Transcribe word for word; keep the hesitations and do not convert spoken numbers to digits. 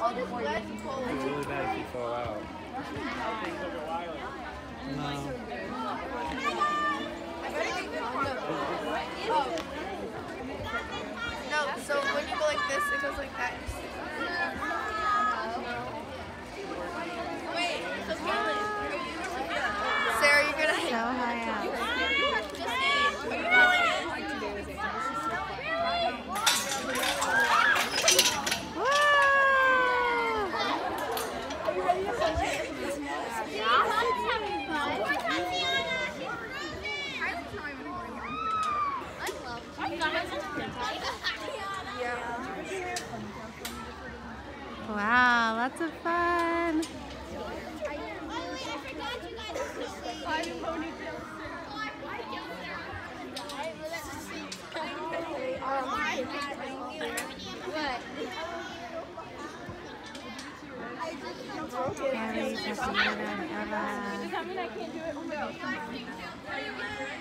really bad if you fall out. No. No, so when you go like this, it goes like that. Wait, so Kylie, Sarah, you're gonna So high up. Wow, lots of fun. Kylie, Tatiyana, and Ella.